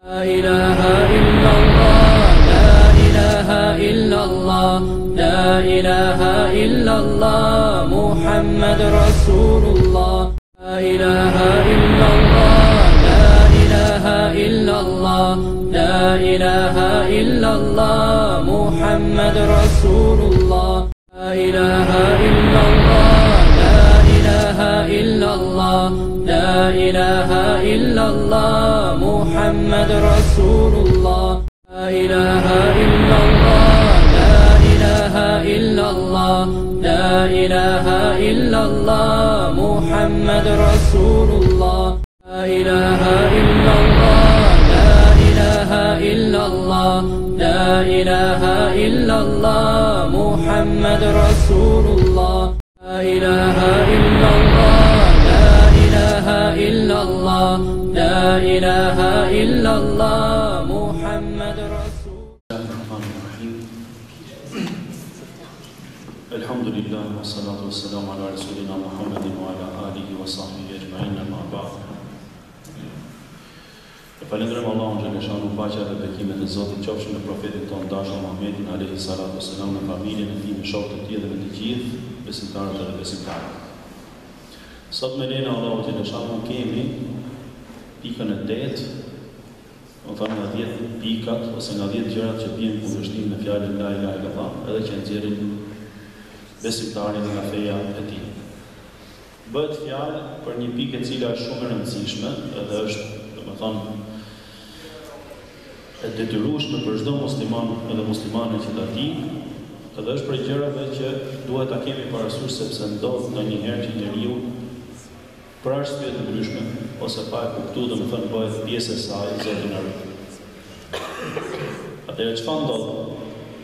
لا إله إلا الله لا إله إلا الله لا إله إلا الله محمد رسول الله لا إله إلا الله لا إله إلا الله لا إله إلا الله محمد رسول الله لا إله إلا الله لا إله إلا الله لا إله إلا الله محمد رسول الله لا إله إلا الله لا إله إلا الله لا إله إلا الله محمد رسول الله لا إله إلا الله لا إله إلا الله لا إله إلا الله محمد رسول الله لا إله إلا الله لا إله إلا الله لا إله إلا الله محمد رسول الحمد لله والصلاة والسلام على رسولنا محمد وعلى آله وصحبه أجمعين أما بعد. Falenderojmë Allahun xhaleshanu, paqja dhe bekimet e Zotit qofshin në profetin tonë dashur Muhammedin alayhi salatu wassalam, në familjen e tij, me shokët e tij dhe me të gjithë besimtarët dhe besimtarët. Sot me lejen e Allahut xhaleshanu kemi pikën e 8, do të thonë nga 10 pikat ose nga 10 gjërat që bien kundërshtim me fjalën la ilaha illallah, edhe që nxjerrin besimtarin nga feja e tij. Bëhet fjalë për një pikë e cila është shumë e rëndësishme, edhe është, domethënë, e detyrueshme për çdo musliman edhe muslimane që ta di, edhe është për gjërave që duhet ta kemi parasysh sepse ndodh ndonjëherë që njeriu për arsye të ndryshme ose pa e kuptuar, domethënë bëhet pjesë e saj, Zoti na ruaj. Atëherë çfarë ndodh?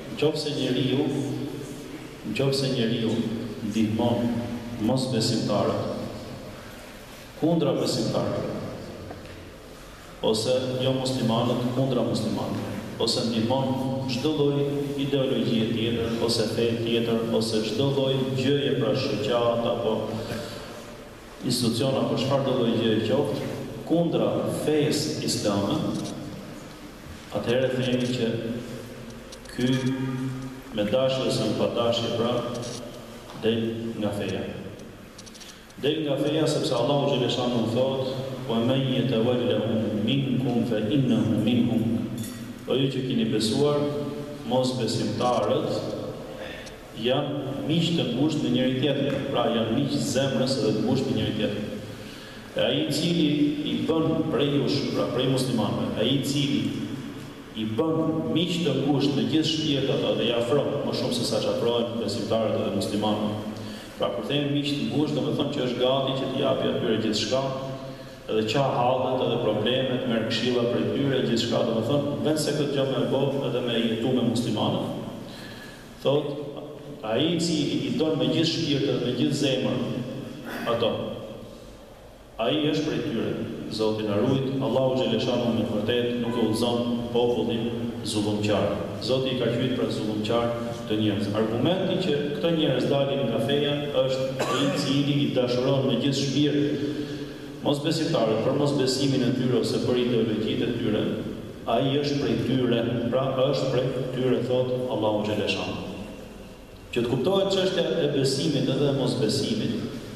Nëse njeriu ndihmon mosbesimtarët kundra besimtarëve, ose jo muslimanët kundra muslimanëve, ose ndihmon çdo lloj ideologjie tjetër, ose fe tjetër, ose çdo lloj gjëje pra shoqat apo institucion apo çfarë do lloj gjëje qoftë kundra fesë islame, atëherë themi që ky me dashje ose me padashje pra del nga feja. Del nga feja sepse Allahu xhaleshanu thotë وَمَنْ يَتَوَلَّهُمْ مِنْكُمْ فَإِنَّهُ مِنْهُمْ. O ju që keni besuar, mos besimtarët janë miq të ngushtë me njëri tjetrin, pra janë miq zemrës edhe të ngushtë me njëri tjetrin. E ai i cili i bën prej jush, pra prej muslimanëve, ai i cili i bën miq të ngushtë me gjithë shpirtat dhe i afron më shumë se sa çafrohen besimtarët edhe muslimanët. Pra kur themi miq të ngushtë, do të thonë që është gati që t'i japë atyre gjithçka, edhe qa hallet edhe problemet, merr këshilla për tyre, gjithçka, do të thonë, vend se këtë gjë me bë edhe me jetu me muslimanët. Thot, ai i cili i don me gjithë shpirtin dhe me gjithë zemrën ato, ai është prej tyre. Zoti na ruaj, Allahu xhaleshanu me vërtet nuk e udhëzon popullin zullumqar. Zoti i ka qyet për zullumqar të njerëz. Argumenti që këto njerëz dalin nga feja është ai i cili i dashuron me gjithë shpirtin mosbesimtarët për mosbesimin e tyre ose për ideologjitë e tyre, ai është prej tyre, pra është prej tyre, thot Allahu xhaleshanu. Që të kuptohet çështja e besimit edhe e mosbesimit,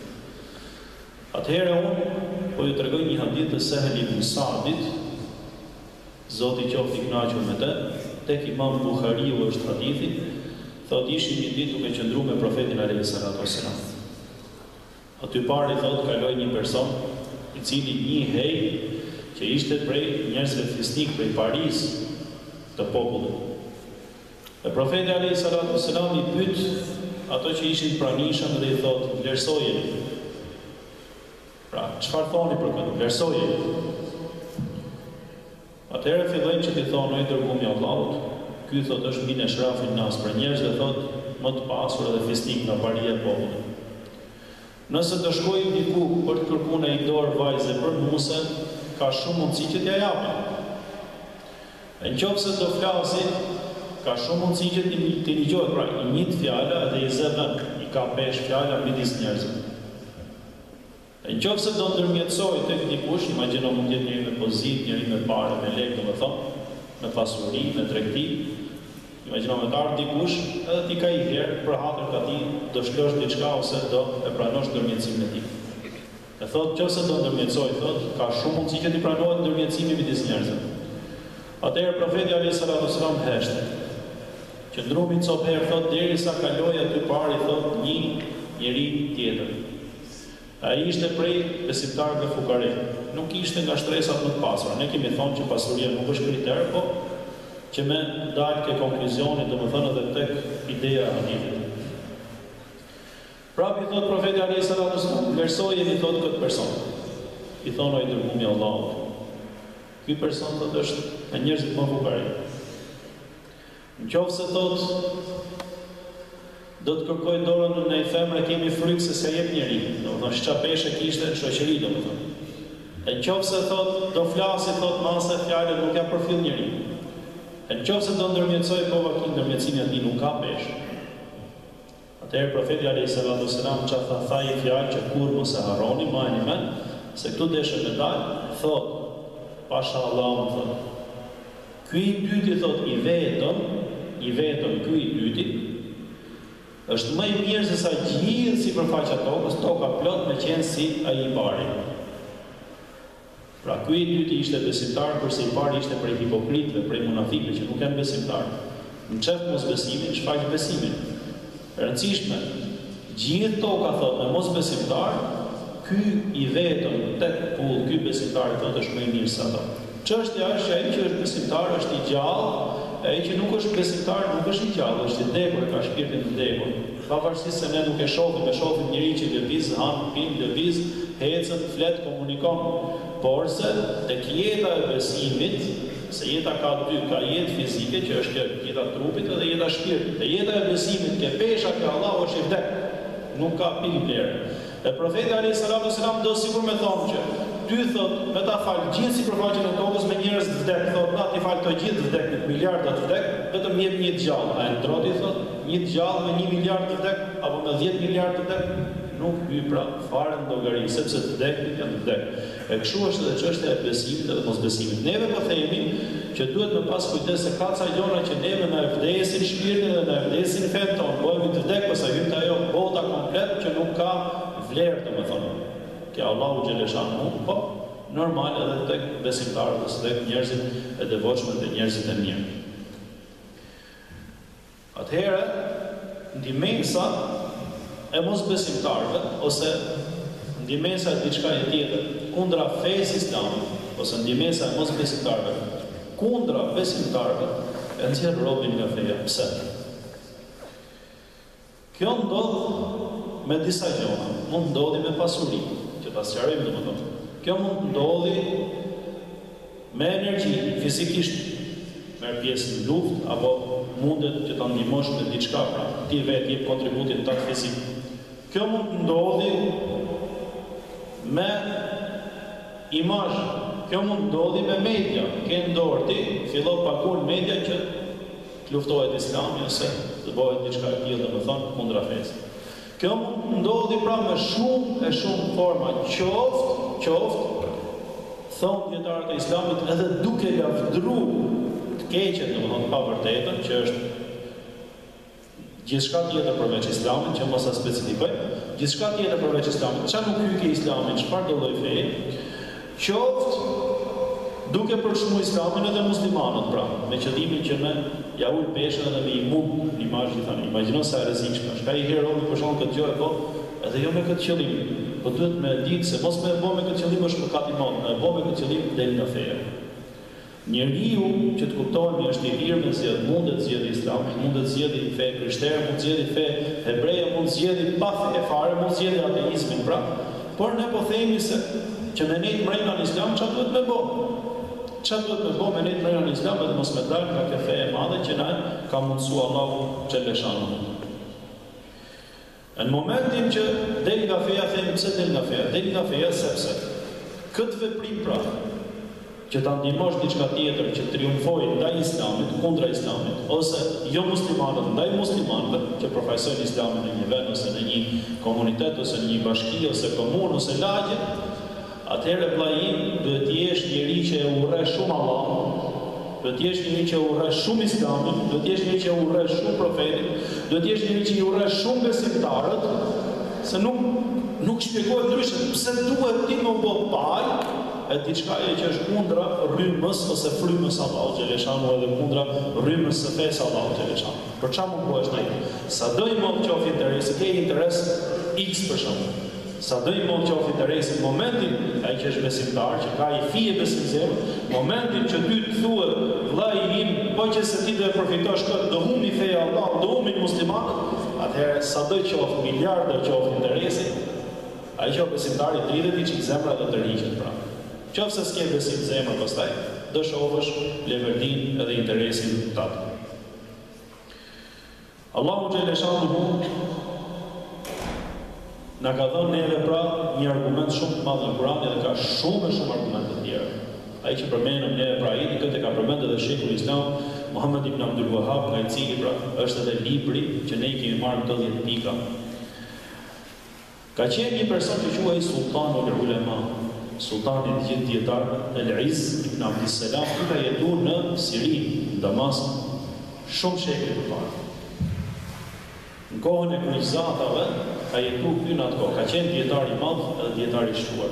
atëherë unë po ju tregoj një hadith të Sahel ibn Sa'dit, Zoti qoftë i kënaqur me të, tek Imam Buhariu është hadithi, thot ishim një ditë duke qëndruar me profetin alayhi salatu wassalam. Aty pari thot kaloi një person i cili njihej që ishte prej njerëzve fisnik prej Paris të popullit. E profeti alayhi salatu wassalam i pyet ato që ishin pranishëm dhe i thot, vlerësoje. Pra, çfarë thoni për këtë? Vlerësoje. Atëherë fillojnë që t'i thonë, oj dërgumi i Allahut, ky thot është min e shrafin nas për njerëz dhe thot më të pasur edhe fisnik nga paria e popullit. Nëse të shkojmë diku për të kërkuar një dorë vajze për nuse, ka shumë mundësi që t'ja japin. Nëse do flasin, ka shumë mundësi që t'i ligjohet, pra i njët fjala dhe i zë vend, i ka pesh fjala midis njerëzve. Në qoftë se do ndërmjetësoj tek dikush, imagjino mund të jetë njëri me pozitë, njëri me parë, me lekë, domethënë, me pasuri, me tregti. Imagjino me të ardhur dikush, edhe ti ka i herë për hatër ka ti, do shlosh diçka ose do e pranosh ndërmjetësimin e tij. E thotë nëse do ndërmjetësoj, thotë, ka shumë mundësi që ti pranohet ndërmjetësimi midis njerëzve. Atëherë profeti alayhis salam heshte. Qëndrumi copë herë thotë derisa kaloi aty parë thotë një njeri tjetër. Ai ishte prej besimtarëve fukare. Nuk ishte nga shtresat më të pasura. Ne kemi thonë që pasuria nuk është kriter, po që me dalë ke konkluzionit, domethënë edhe tek ideja e hadithit. Prapë i thot profeti alayhis salam, vlerësojeni thot këtë person. I thonë ai dërgumi i Allahut. Ky person thot është nga njerëzit më fukare. Nëse thot do të kërkoj dorën në një femër, kemi frikë se s'ia jep njeri. Domethënë çapeshe kishte në shoqëri domethënë. E nëse thot do flasi thot masa fjalë nuk ja përfill njeri. E nëse do ndërmjetësoj po vakin ndërmjetësimi aty nuk ka peshë. Atëherë profeti alayhis salam çfarë tha i fjalë që kur mos e harroni, mbajeni mend se këtu deshe me dal, thot pasha Allahu thot. Ky i dyti thot i vetëm ky i dyti është më i mirë se sa gjithë sipërfaqja tokës, toka plot me qenë si ai i pari. Pra ky i dyti ishte besimtar, kurse i pari ishte prej hipokritëve, prej munafikëve që nuk janë besimtarë. Në çeft mosbesimin, shfaq besimin. E rëndësishme, gjithë toka thot me mosbesimtar, ky i vetëm tek pull, ky besimtar thot është më i mirë se ato. Çështja është që ai që është besimtar është i gjallë, ai që nuk është besimtar nuk është i gjallë, është i vdekur, ka shpirtin e vdekur. Pavarësisht se ne nuk e shohim njëri që lëviz, han, pin, lëviz, hecën, flet, komunikon, por se tek jeta e besimit, se jeta ka dy, ka jetë fizike që është jeta trupit dhe jeta shpirtit. Te jeta e besimit ke pesha ke Allahu është i vdekur, nuk ka pikë vlerë. E profeti alayhis salam do sigur me thonë që ty thot me ta fal gjithë sipërfaqen e tokës me njerëz të vdek, thot na ti fal të gjithë të vdek, miliarda të vdek, vetëm jep një të gjallë. A e ndroti thot, një të gjallë me 1 miliard të vdek apo me 10 miliard të vdek? Nuk hy pra fare në llogari, sepse të vdekët janë të vdek. E kështu është edhe çështja e besimit dhe mosbesimit. Neve po themi që duhet të pas kujdes se ka ca gjëra që neve na vdesin shpirtin dhe na vdesin fen ton, bëhemi të vdek pas hyn te ajo bota komplet që nuk ka vlerë, domethënë. Që Allahu xhaleshan po normal edhe tek besimtarët ose tek njerëzit e devotshëm dhe njerëzit e mirë. Atëherë ndihmësa e mosbesimtarëve ose ndihmësa e diçka tjetër kundra fesë islamit ose ndihmësa e mosbesimtarëve kundra besimtarëve e nxjerr robin nga feja. Pse? Kjo ndodh me disa gjëra. Mund ndodhi me pasuri, që ta sqarojmë domethënë. Kjo mund ndodhi me energji fizikisht, merr pjesë në luftë apo mundet që ta ndihmosh me diçka, pra ti vetë jep kontributin tënd fizik. Kjo mund ndodhi me imazh, kjo mund ndodhi me media. Ke ndorë ti, fillo pagun media që të luftohet Islami ose të bëhet diçka e tillë domethënë kundra fesë. Kjo mund ndodhi pra me shumë forma, qoftë thonë dietarët e Islamit edhe duke lavdëruar të keqen, domethënë pa vërtetën, që është gjithçka tjetër përveç Islamit, që mos sa specifikoj, gjithçka tjetër përveç Islamit. Çfarë nuk hyj ke Islamin, çfarë do lloj feje? Qoftë duke përshmuar Islamin edhe muslimanët, pra, me qëllimin që ne ja ul peshën edhe me imum imazhin tani. Imagjino sa e rrezikshme. Ka i herë robi për shkak këtë gjë apo edhe jo me këtë qëllim. Po duhet me ditë se mos më e bë me këtë qëllim është mëkat i madh, më e bë me këtë qëllim del nga feja. Njeriu që të kuptojmë është i lirë me zgjedh, mundet zgjedhë Islamin, mundet zgjedhë fe krishtere, mund zgjedhë fe hebreje, mund zgjedhë pa fe fare, mund zgjedhë ateizmin, pra. Por ne po themi se që me nejt mrena në Islam çfarë duhet me bë? Çfarë duhet me bë me nejt mrena në Islam dhe mos me dal nga kjo fe e madhe që na ka mundsuar Allahu xhaleshanu. Në momentin që del nga feja, themi pse del nga feja? Del nga feja sepse këtë veprim pra, që ta ndihmosh diçka tjetër që triumfojë ndaj Islamit, kundra Islamit, ose jo muslimanët ndaj muslimanëve që përfaqësojnë Islamin në një vend ose në një komunitet ose në një bashki ose komunë ose lagje, atëherë vllai duhet të jesh njëri që e urren shumë Allahun, duhet të jesh njëri që e urren shumë Islamin, duhet të jesh njëri që e urren shumë profetin, duhet të jesh njëri që i urren shumë besimtarët, se nuk shpjegohet ndryshe pse duhet ti më bë paj e diçka që është kundra rrymës ose frymës Allahu xhaleshanu edhe kundra rrymës së fesë Allahu xhaleshanu. Për çfarë mund bëhesh ti? Sa do i mund qoftë interesi, ke interes X për shembull. Sa do i mund qoftë interesi, momentin ai që është besimtar, që ka i fije besim zemër, momentin që ty të thuhet vllai im, po që se ti do të përfitosh këtë, do humbi feja Allahu, do humbi muslimanët, atëherë sa do qoftë miliardë qoftë interesi, ai që besimtari dridhet i çik zemra do të rriqet pra. Qofse s'ke besim zemër pastaj, do shohësh leverdin edhe interesin tatë. Allahu xhaleshanu na ka dhënë neve pra një argument shumë të madh në Kur'an dhe ka shumë argumente të tjera. Ai që përmendëm neve pra ai këtë ka përmendur edhe Sheikhu Islam Muhammad ibn Abdul Wahhab, nga i cili pra është edhe libri që ne i kemi marrë këto 10 pika. Ka qenë një person që quhej Sultanul Ulema, sultani i gjithë dietarëve, El-Izz ibn Abdissalam, i ka jetuar në Siri, në Damask, shumë shekë të parë. Në kohën e kryqëzatave, ka jetuar këtu në atë kohë, ka qenë dietar i madh edhe dietar i shtuar.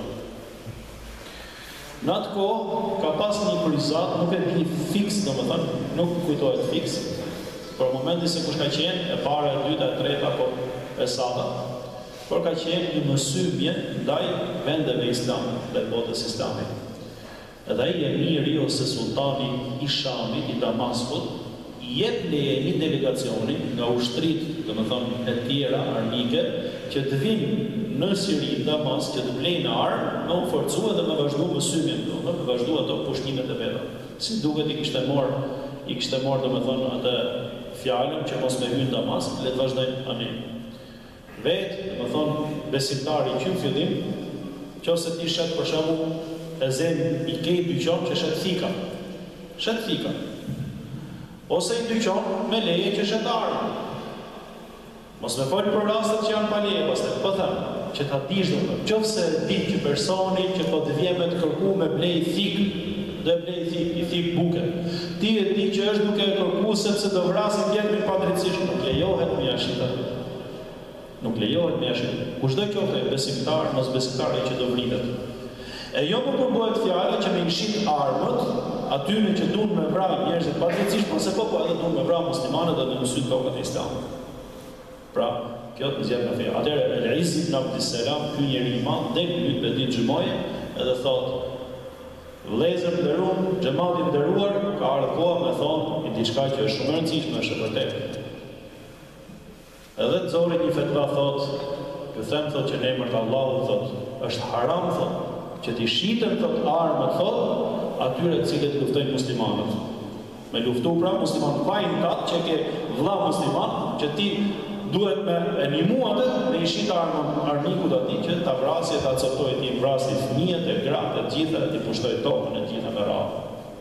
Në atë kohë ka pas një kryqëzat, nuk e di fiks, domethënë, nuk kujtohet fiks, për momentin se kush ka qenë, e para, e dyta, e treta apo e sata. Por ka qenë një mësymje ndaj vendeve islame, ndaj botës islame. Edhe ai emiri ose sultani i Shamit, i Damaskut, i jep leje një delegacioni nga ushtrit, domethënë e tjera armike, që të vinë në Siri, Damask, që të blejnë armë, me u forcua dhe me vazhdu mësymjen tonë, me vazhdu ato pushtimet e veta. Si duket i kishte marrë domethënë atë fjalën që mos me hyn Damask, le të vazhdojnë anë. Vetë, dhe më thonë, besimtari që në fillim, që ose ti shetë për shembull e zem i kej dyqon që shetë thika. Ose i dyqon me leje që shetë armë. Mos me folë për rastet që janë pa leje, pas të pëthëm, që ta dish dhe që ose di që personi që po të vje me të kërku me blej thikë, dhe blej i thikë buke. Ti e di që është duke kërku sepse do vrasin tjetë me padrejtisht, nuk lejohet me jashita. Nuk lejohet me jashtë. Kushdo qoftë besimtar, mos besimtar ai që do vritet. E jo më përbohet fjala që me nshit armët, atyre që duan me vrarë njerëzit padrejtisht, ose po edhe duan me vrarë muslimanët dhe në mësyn tokën e Islamit. Pra, kjo të zgjedh nga feja. Atëherë El-Izz ibn Abdissalam, ky njeri i madh, del në ditë ditë xhumaje, edhe thotë: "Vëllezër të nderuar, xhamati i nderuar, ka ardhur koha me thonë një diçka që është shumë e rëndësishme, është e vërtetë." Edhe të zorit një fetva thotë, ju them thotë që në emër të Allahut thotë, është haram thotë, që t'i shiten thotë armët thotë, atyre të cilët luftojnë muslimanët. Me luftu pra muslimanët, vajnë tatë që ke vëlla musliman, që ti duhet me e nimu atë, me i shit armikut ati që ta vrasje, ta coptoj ti vrasje fëmijët e gratë e gjitha, e ti pushtoj tokën e gjitha me radhë.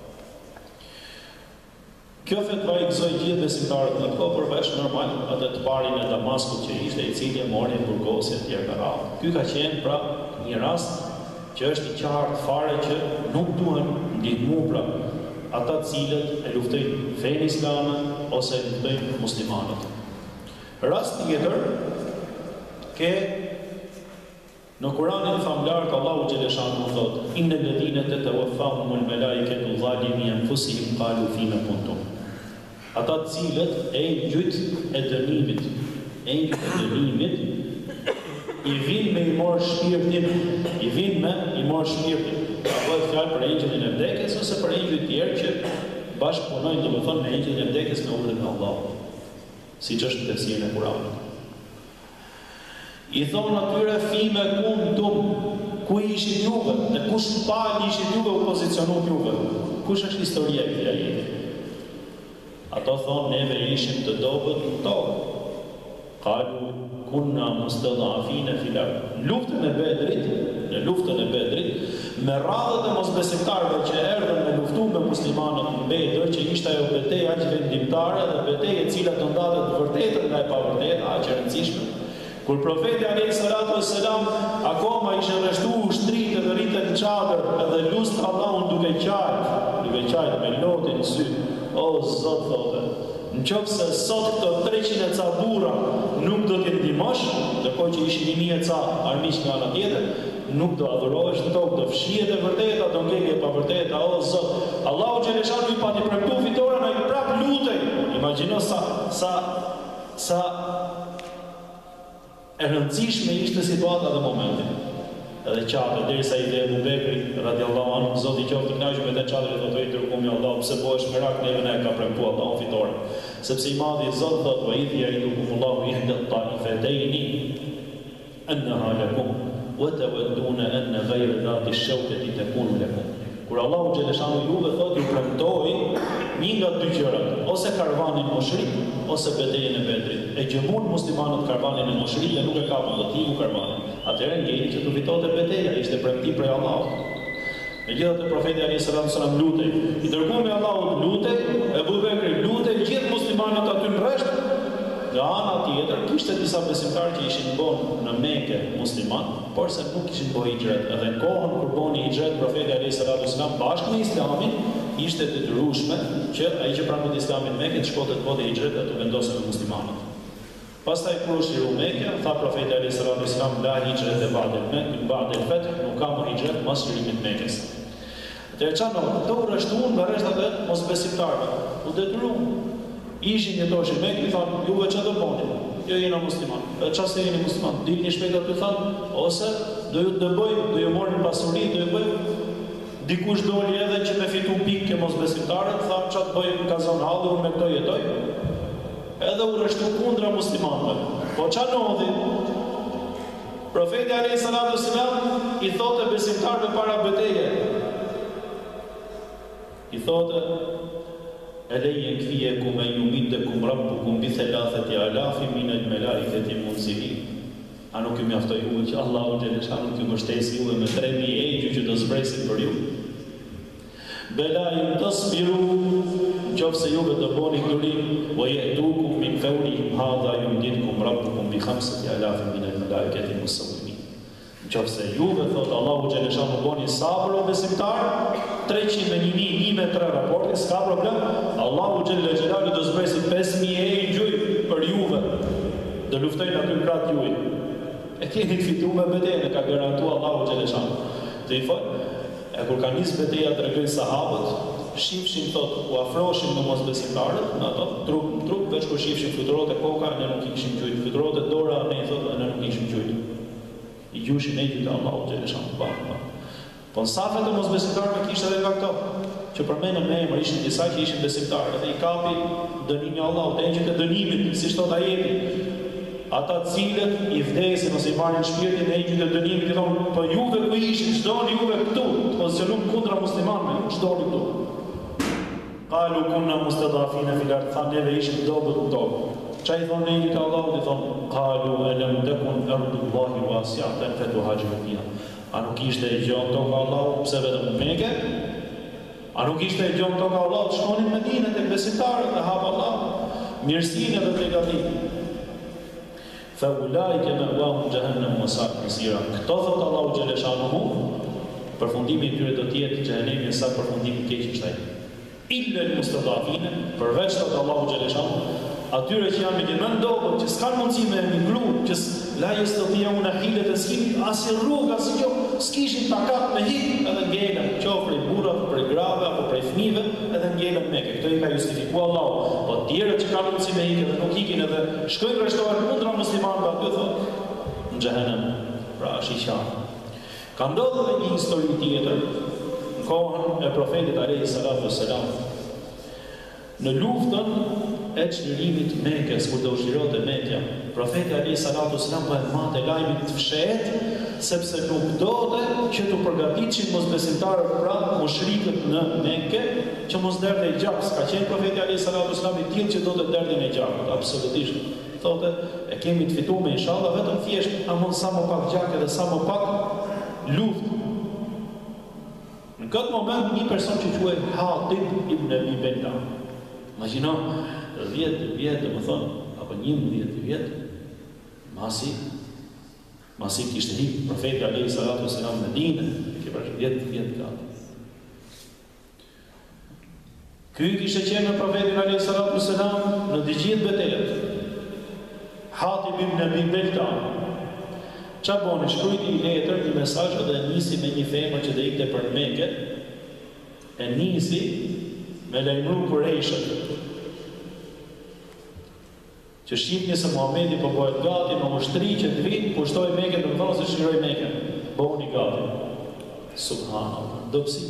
Kjo fetva i gëzoi gjithë besimtarët në kohë përveç normal atë të parin e Damaskut që ishte i cili e mori në burgosje të tjerë me radhë. Ky ka qenë pra një rast që është i qartë fare që nuk duhen ndihmu pra ata të cilët e luftojnë fenë islame ose e luftojnë muslimanët. Rast tjetër ke në Kur'anin famlar të Allahu xhaleshanu thotë: "Innal ladhina tatawaffahumul malaikatu zalimi anfusihim qalu fima kuntum." Ata të cilët engjëjt e dënimit, i vinë me i marrë shpirtin, Ka bëhet fjalë për engjëllin e vdekjes ose për engjëj tjerë që bashkëpunojnë domethënë me engjëllin e vdekjes me urdhën e Allahut, siç është në tefsirin e Kuranit. I thonë atyre fime kuntum, ku ishit juve, në kush palë ishit juve u pozicionuar juve, kush është historia e këtij ajeti. Ato thonë neve ishim të dobët në tokë. Qalu kunna mustadafina fil ard. Luftën e Bedrit, me radhët e mosbesimtarëve që erdhën me luftu me muslimanët në Bedër, që ishte ajo betejë aq vendimtare dhe betejë e cila do ndatet të vërtetën nga e pavërteta, aq e rëndësishme. Kur profeti alayhi salatu wassalam akoma ishte rreshtuar ushtritë dhe rritën në çadër edhe lutë Allahun duke qajt me lotin në sy. O Zot, thotë, nëse sot këto 300 e ca burra nuk do t'i ndihmosh, ndërkohë që ishin 1000 e ca armiq nga ana tjetër, nuk do adhurohesh në tokë, do fshihet e vërteta, do ngegje pa vërteta. O Zot, Allahu xhaleshanu i pati premtuar fitoren, ai prap lutej. Imagjino sa e rëndësishme ishte situata dhe momenti. Edhe qatë, derisa i dhe Ebu Bekri, radiallahu anhu, Zoti qoftë i kënaqur me të çadrin, thotë i dërguami i Allahut, pse bëhesh merak, neve ne ka premtuar Allahu fitoren. Sepse i madhi Zot thotë: "Wa idh ya'idukumullahu ihda at-ta'ifataini annaha lakum wa tawadduna anna ghayra dhati ash-shawkati takunu lakum." Kur Allahu xhaleshanu juve thotë ju premtoi një nga dy gjërat, ose karvanin mushrik, ose betejën e Bedrit. E gjëmon muslimanët karvanin e mushrik dhe nuk e kapën dot iku karvanin. Atëherë ngeli që të fitote betejë, ishte premtim prej Allahut. Megjithatë profeti alayhi salam lutej, i dërguami i Allahut lutej, Ebu Bekri lutej, gjithë muslimanët aty në rresht. Nga ana tjetër, kishte disa besimtarë që ishin bën në Mekë musliman, por se nuk kishin bërë hijret. Edhe në kohën kur bëni hijret, profeti alayhi salam bashkë me Islamin ishte detyrueshme që ai që pranon Islamin në Mekë të shkote të bëte hijret dhe të vendosë me muslimanët. Pastaj kur u shiru Mekë, tha profeti alayhi salam la hijret e ba'd al-fath, nuk ka më hijret pas shirimit të Mekës. Atëherë çano, do rreshtuan me rreshtat e mosbesimtarëve. U detyruan. Ishin jetoshin me, i thanë, juve që do bëni? Jo jena musliman. Qa se jeni musliman? Dilni shpejt aty thanë, ose do ju të bëj, do ju morin pasuri, do ju bëj. Dikush doli edhe që me fitu pikë ke mosbesimtarët, thanë qa të bëj në kazon halë, unë me këto jetoj. Edhe u rreshtu kundra muslimanëve. Po qa nodhi? Profeti alayhi salatu wassalam i thote besimtarëve para beteje. I thote: "Elejën kfijekum e yumiddekum rabbukum bi thalathati alafi min al-malaikati munzilin." A nuk ju mjaftoi juve që Allahu xhaleshanu t'ju mbështesi juve me 3000 engjëj që do zbresin për ju? Bela in tasbiru, nëse juve do bëni durim, wa ya'tukum min fawrihim hadha yumdidkum rabbukum bi 5000 min al-malaikati musawwimin. Nëse juve thot Allahu xhaleshanu bëni sabër o besimtar, 300 me 1000 me 3 raporte, s'ka problem. Allahu xhaleshanu do zbresi 5000 engjëj për juve. Do luftojnë aty në kratë juaj. E keni fituar me betejën, ka garantuar Allahu xhaleshanu. Dhe i fal, e kur ka nis betejë tregojnë sahabët, shifshin thot, u afroheshin me mosbesimtarët, në ato trup veç kur shifshin fluturohet e koka, ne nuk kishim gjujt, fluturohet e dora, ne i thot, ne nuk kishim gjujt. I gjushin e gjujt Allahu xhaleshanu bashkë. Po në safet e mosbesimtarëve kishte edhe nga këto, që përmendën me emër, ishin disa që ishin besimtarë, dhe i kapi dënimi i Allahut, engjëjt e dënimit, siç thot ajeti. Ata cilët i vdesin ose i marrin shpirtin e engjëjt e dënimit, i thonë, po juve ku ishin, çdoni juve këtu, të pozicionuar kundra muslimanëve, çdoni këtu. Qalu kunna mustadafina fil ard, thanë neve ishim dobët në tokë. Qa i thonë engjëjt e Allahut, i thonë, qalu alam takun ardullahi wasi'atan fatuhajiru fiha. A nuk ishte e gjonë toka Allahu, pse vetëm në Mekë? A nuk ishte e gjonë toka Allahu, të shkonin në Medinë tek besimtarët dhe hap Allahu mirësinë dhe tregatinë. Fa ulaika ma'wahum jahannam wa sa'at masira. Këto thot Allahu xhaleshanuhu, përfundimi i tyre do të jetë xhehenemi sa përfundimi i keq është ai. Illa al-mustadafina, përveç thot Allahu xhaleshanuhu, atyre që janë me një dobët, që s'kan mundësi me emigru, që la yastati'una hilatan skin, as rrugë, as gjë, s'kishin takat me hik, edhe ngelën, qoftë prej burrave, prej grave apo prej fëmijëve, edhe ngelën Mekë. Këtë i ka justifikuar Allahu. Po tjerët që kanë mundësi me hik dhe nuk hikin edhe shkojnë rreshtohen kundra muslimanëve, aty thotë në xhehenem. Pra është i qartë. Ka ndodhur edhe një histori tjetër në kohën e profetit alayhi salatu wassalam. Në luftën e çlirimit të Mekës, kur do ushirote Mekja, profeti alayhi salatu wasalam po e mate lajmin të fshehtë, sepse nuk donte që të përgatiteshin mosbesimtarët pra mushrikët në Mekë, që mos derdhej gjak. Ka qenë profeti alayhi salatu wasalam i tillë që do të derdhin e gjakut, absolutisht. thotë e kemi të fituar inshallah vetëm thjesht amon sa më pak gjakë dhe sa më pak luftë. Në këtë moment një person që quhet Hatib ibn Abi Balta. Imagjino 10 vjet, domethënë, apo 11 vjet, masi kishte hip profeti alayhi salatu wasalam në Medinë, që për 10 vjet gati. Ky kishte qenë me profetin alayhi salatu wasalam në të gjithë betejat. Hatib ibn Abi Balta. Çfarë boni? Shkruajti një letër, një mesazh dhe nisi me një femër që do ikte për Mekë. E nisi me lajmëru Qurayshët. Që shihni se Muhamedi po bëhet gati në ushtri që të vijë pushtoj Mekën, do të thonë se shiroj Mekën. Bëhuni gati. Subhanallah, dobësi.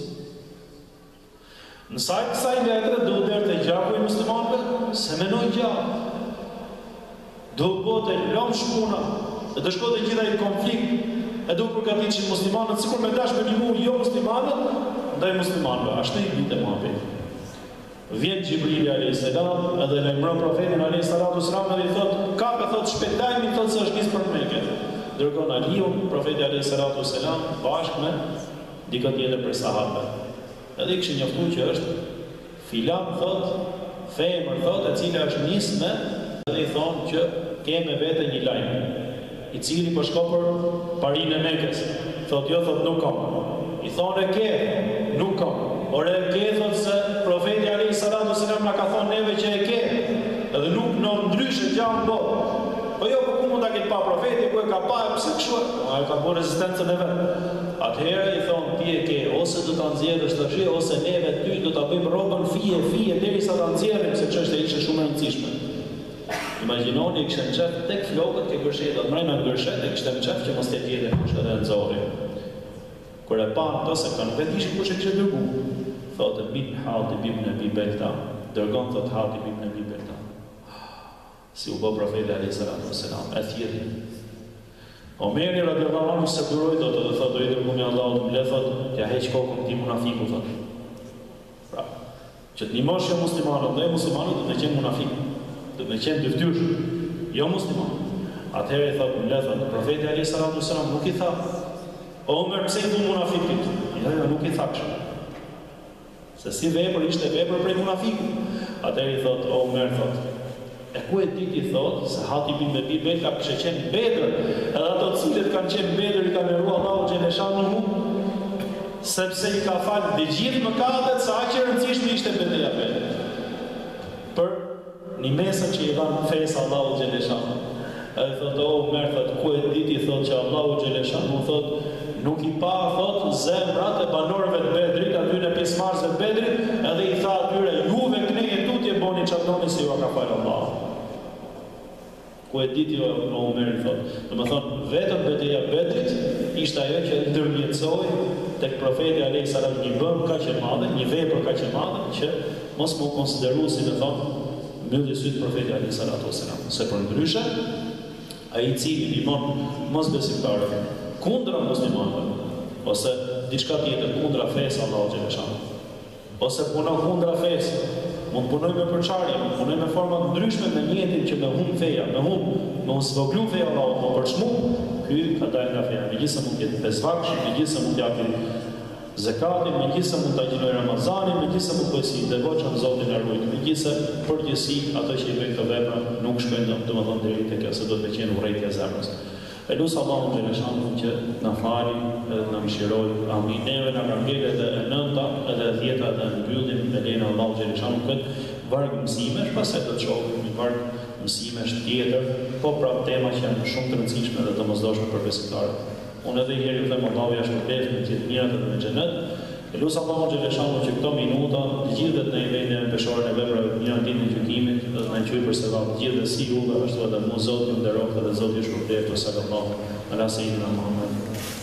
Në kësaj letre do të derte gjaku i muslimanëve, se menoj gjaku. Do bote lom shpuna, dhe të shkote gjitha i konflikt, e do përgatitin muslimanët, sikur me dash me limu jo muslimanët, ndaj muslimanëve, ashtu i bite Muhamedi. Vjen Gjibrili a.s. edhe lajmëron profetin a.s. dhe i thot, kape thot shpejtajmi thot se është nisë për Mekë. Dërgon Aliun, profeti a.s. bashkë me dikë tjetër për sahabe. Edhe i këshin njoftu që është filan thot, femër thot, e cila është nisë me, dhe i thonë që keme vete një lajmë, i cili për shko për parinë e Mekës. Thot, jo, thot, nuk kam. I thonë e ke, nuk kam. Ore e ke, thot, se profeti alayhi salatu wasalam na ka thonë neve që e ke, edhe nuk në ndryshë gjanë bërë. Po jo, ku mund ta ketë pa profeti, ku e ka pa, pse kështu? A e ka bërë rezistencën e vetë. Atëherë i thonë, ti e ke, ose do ta nxjerrësh tash, ose neve ty do ta bëjmë rrobën fije derisa ta nxjerrim, se çështja ishte shumë e rëndësishme. Imagjinoni kishte në qef tek flokët ke gërshetat, mrejna në gërshet e kishte në qef që mos të tjede kush edhe në zori. Kër e pa në të se kanë vetë ishi kush e kishte dërgu, thotë min Hatib ibn Abi Balta, dërgon thot Hatib ibn Abi Balta. Si u bë profeti alayhi salatu wasalam, e thirrri. Omeri radiallahu anhu se duroi do të thotë do i dërgoj me Allahut më le thot, ja heq kokën ti munafiku thot. Pra, që të nimosh jo muslimanët, dhe muslimanët do të qenë munafik. Do të qenë dyftyrsh, jo musliman. Atëherë i thotë, më le thot, profeti alayhi salatu wasalam nuk i tha, Omer pse i thu munafikit? Jo, nuk i tha kështu. Se si vepër ishte vepër prej munafikut. Atëherë i thot, Omer thot, e ku e ti ti thot, se Hatib ibn Abi Balta kishte qenë Bedër, edhe ato të cilët kanë qenë Bedër i kanë nderuar Allahu xhaleshanuhu, sepse i ka falë të gjithë mëkatet, sa aq e rëndësishme ishte betejë e Bedrit. Për një mesën që i dhanë fesë Allahu xhaleshanuhu. Edhe thot, Omer thot, ku e ti ti thot që Allahu xhaleshanuhu thot, nuk i pa, thot, zemrat e banorëve të Bedrit, aty në pjesëmarrësve të Bedrit, edhe i tha atyre, juve kneje tutje boni çfarë doni se ju ka falë Allahu. Ku e diti jo në Omeri, thot. Domethënë, vetëm betejë e Bedrit ishte ajo që ndërmjetësoi tek profeti alayhi salam një bëm kaq e madhe, një vepër kaq e madhe që mos më konsideru si të thonë mbylli syt profeti alayhi salatu wasalam. Se për ndryshe, ai i cili limon mosbesimtarëve kundra muslimanëve, ose diçka tjetër kundra fesë Allahu xhaleshanuhu, ose punon kundra fesë, mund punoj me përçarje, mund punoj me forma të ndryshme me mjetin që me hum feja, me zvoglu feja Allahu, me përçmu, ky ka dalë nga feja. Megjithëse mund të jetë bezvaksh, megjithëse mund të japë zakatin, megjithëse mund ta gjinoj Ramazanin, megjithëse mund të bëjë si devotshëm Zotin e rujt, megjithëse përgjithësi ato që i bëjnë këto vepra nuk shkojnë domethënë deri tek ajo se do të qenë urrejtja e zemrës. E lusë Allahu xhaleshanuhu që na fali edhe na mëshiroj. Amin. Neve na ngele edhe e nënta edhe e dhjeta dhe në mbyllim me lenin Allahu xhaleshanuhu këtë varg mësimesh, pastaj do të shohim një varg mësimesh tjetër, po prap tema që janë shumë të rëndësishme dhe domosdoshme për besimtarët. Unë edhe herë ju them Allahu ja shpërblet me gjithë mirat dhe me xhenet. E lusë Allahu xhaleshanuhu që këto minuta të gjithë në vendin e peshorën e veprave të mira ditën e gjykimit dhe na qoj për sevap të gjithë dhe si juve ashtu edhe mu Zoti ju nderoj dhe Zoti ju shpërblet sallallahu ala sayyidina Muhammad.